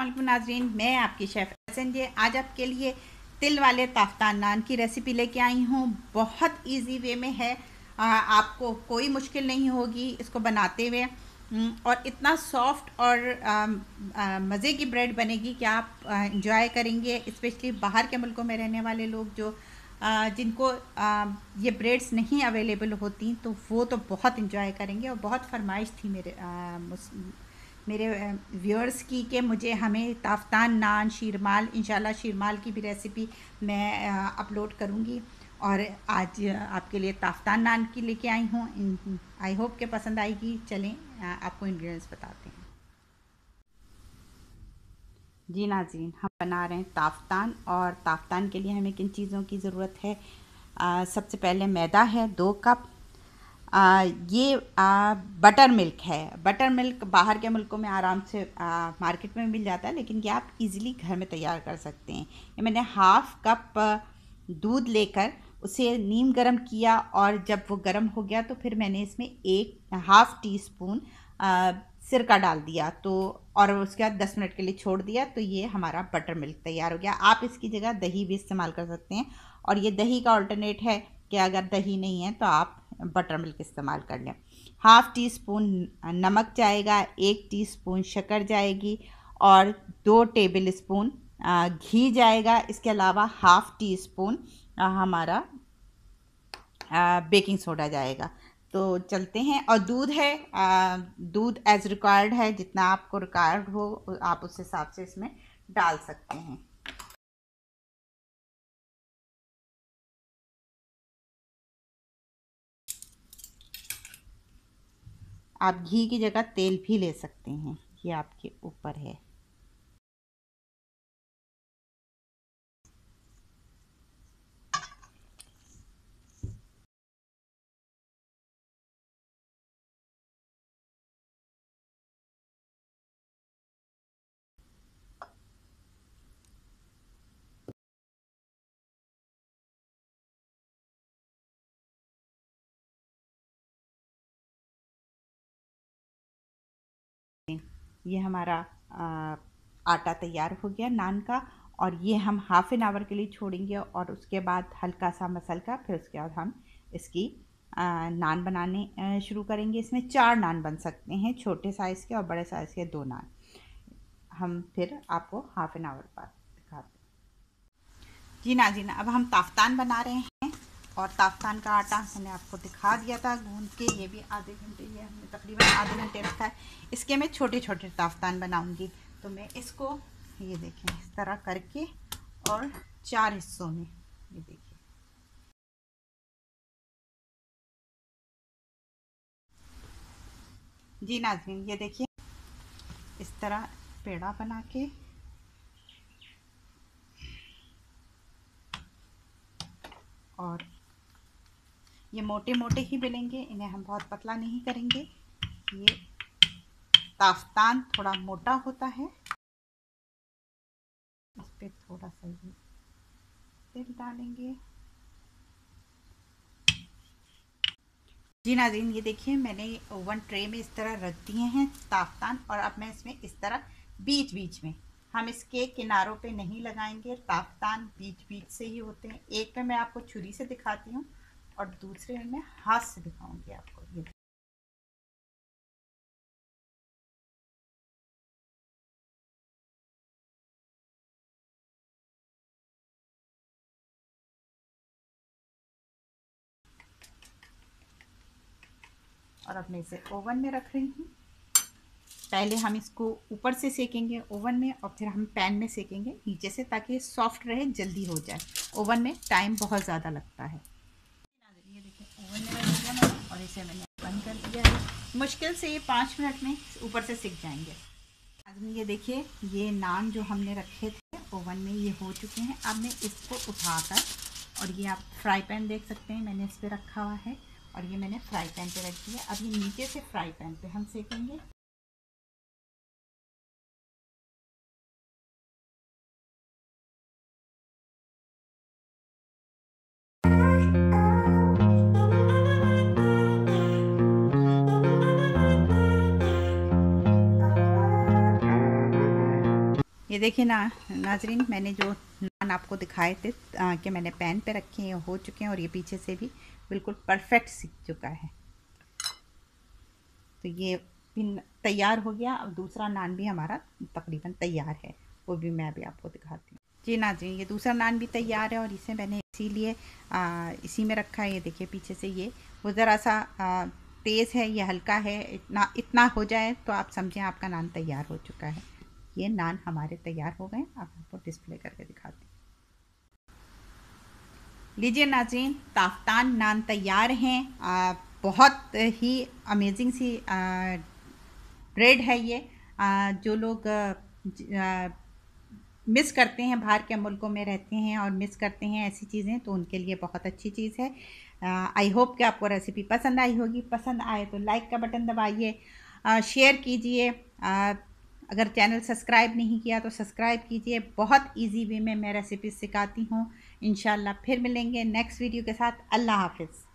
अस्सलाम नाज़रीन, मैं आपकी शेफ़ एसएनजे आज आपके लिए तिल वाले ताफ्तान नान की रेसिपी लेके आई हूँ। बहुत इजी वे में है, आपको कोई मुश्किल नहीं होगी इसको बनाते हुए। और इतना सॉफ्ट और मज़े की ब्रेड बनेगी कि आप इंजॉय करेंगे। स्पेशली बाहर के मुल्कों में रहने वाले लोग जो जिनको ये ब्रेड्स नहीं अवेलेबल होती, तो वो तो बहुत इंजॉय करेंगे। और बहुत फरमाइश थी मेरे व्यूअर्स की कि हमें ताफ्तान नान शीरमाल, इंशाल्लाह शीरमाल की भी रेसिपी मैं अपलोड करूँगी। और आज आपके लिए ताफ्तान नान की लेके आई हूँ। आई होप के पसंद आएगी। चलें आपको इंग्रेडिएंट्स बताते हैं। जी नाज़रीन, हम बना रहे हैं ताफ्तान। और ताफ्तान के लिए हमें किन चीज़ों की ज़रूरत है? सबसे पहले मैदा है 2 कप। ये बटर मिल्क है। बटर मिल्क बाहर के मुल्कों में आराम से मार्केट में मिल जाता है, लेकिन ये आप इजीली घर में तैयार कर सकते हैं। ये मैंने हाफ़ कप दूध लेकर उसे नीम गरम किया, और जब वो गरम हो गया तो फिर मैंने इसमें हाफ़ टी स्पून सिरका डाल दिया, तो और उसके बाद 10 मिनट के लिए छोड़ दिया, तो ये हमारा बटर मिल्क तैयार हो गया। आप इसकी जगह दही भी इस्तेमाल कर सकते हैं, और ये दही का अल्टरनेट है कि अगर दही नहीं है तो आप बटर मिल्क इस्तेमाल कर लें। हाफ़ टी स्पून नमक जाएगा, 1 टीस्पून शक्कर जाएगी, और 2 टेबल स्पून घी जाएगा। इसके अलावा हाफ़ टी स्पून हमारा बेकिंग सोडा जाएगा। तो चलते हैं। और दूध है, दूध एज़ रिक्वायर्ड है, जितना आपको रिक्वायर्ड हो आप उस हिसाब से इसमें डाल सकते हैं। आप घी की जगह तेल भी ले सकते हैं, ये आपके ऊपर है। ये हमारा आटा तैयार हो गया नान का, और ये हम हाफ़ एन आवर के लिए छोड़ेंगे, और उसके बाद हल्का सा मसल का फिर उसके बाद हम इसकी नान बनाने शुरू करेंगे। इसमें 4 नान बन सकते हैं, छोटे साइज़ के और बड़े साइज़ के 2 नान। हम फिर आपको हाफ़ एन आवर बाद दिखाते हैं। जी नाज़रीन, अब हम ताफ्तान बना रहे हैं। और ताफ्तान का आटा मैंने आपको दिखा दिया था गूंद के, ये भी आधे घंटे, ये हमने तकरीबन आधे घंटे रखा है। इसके मैं छोटे छोटे ताफ्तान बनाऊंगी, तो मैं इसको ये देखें इस तरह करके और 4 हिस्सों में, ये देखिए जी नाज़रीन, ये देखिए इस तरह पेड़ा बना के, और ये मोटे मोटे ही बेलेंगे, इन्हें हम बहुत पतला नहीं करेंगे। ये ताफ्तान थोड़ा मोटा होता है। इस पर थोड़ा सा ये तेल डालेंगे। जी नाज़रीन, ये देखिए मैंने ओवन ट्रे में इस तरह रख दिए हैं ताफ्तान, और अब मैं इसमें इस तरह बीच बीच में, हम इसके किनारों पे नहीं लगाएंगे, ताफ्तान बीच बीच से ही होते हैं। एक पे मैं आपको छुरी से दिखाती हूँ और दूसरे में मैं हाथ से दिखाऊंगी आपको। ये और अब मैं इसे ओवन में रख रही हूँ। पहले हम इसको ऊपर से सेकेंगे ओवन में, और फिर हम पैन में सेकेंगे नीचे से, ताकि सॉफ्ट रहे, जल्दी हो जाए। ओवन में टाइम बहुत ज़्यादा लगता है। ये देखिए ओवन में रख दिया मैंने, और इसे मैंने बंद कर दिया है। मुश्किल से ये 5 मिनट में ऊपर से सिक जाएंगे। ये देखिए ये नान जो हमने रखे थे ओवन में, ये हो चुके हैं। अब मैं इसको उठाकर, और ये आप फ्राई पैन देख सकते हैं, मैंने इस पर रखा हुआ है, और ये मैंने फ्राई पैन पे रख दिया। अब ये नीचे से फ्राई पैन पे हम सेकेंगे। ये देखिए ना नाजरीन, मैंने जो नान आपको दिखाए थे कि मैंने पैन पे रखे हैं, हो चुके हैं और ये पीछे से भी बिल्कुल परफेक्ट सीख चुका है। तो ये भी तैयार हो गया। अब दूसरा नान भी हमारा तकरीबन तैयार है, वो भी मैं अभी आपको दिखाती हूँ। जी नाजरीन, ये दूसरा नान भी तैयार है और इसे मैंने इसीलिए इसी में रखा है। ये देखिए पीछे से ये वो ज़रा सा तेज़ है, ये हल्का है। इतना इतना हो जाए तो आप समझें आपका नान तैयार हो चुका है। ये नान हमारे तैयार हो गए। अब आपको डिस्प्ले करके दिखाती हूँ। लीजिए नाज़रीन, ताफ्तान नान तैयार हैं। बहुत ही अमेजिंग सी ब्रेड है ये। जो लोग मिस करते हैं, बाहर के मुल्कों में रहते हैं और मिस करते हैं ऐसी चीज़ें, तो उनके लिए बहुत अच्छी चीज़ है। आई होप कि आपको रेसिपी पसंद आई होगी। पसंद आए तो लाइक का बटन दबाइए, शेयर कीजिए। अगर चैनल सब्सक्राइब नहीं किया तो सब्सक्राइब कीजिए। बहुत इजी वे में मैं रेसिपी सिखाती हूँ। इंशाल्लाह फिर मिलेंगे नेक्स्ट वीडियो के साथ। अल्लाह हाफिज़।